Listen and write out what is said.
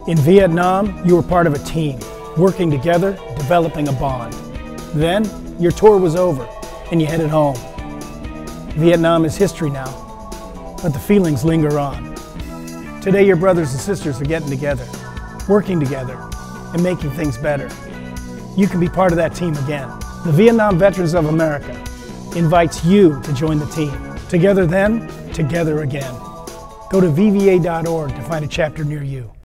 In Vietnam, you were part of a team, working together, developing a bond. Then, your tour was over, and you headed home. Vietnam is history now, but the feelings linger on. Today, your brothers and sisters are getting together, working together, and making things better. You can be part of that team again. The Vietnam Veterans of America invites you to join the team. Together then, together again. Go to VVA.org to find a chapter near you.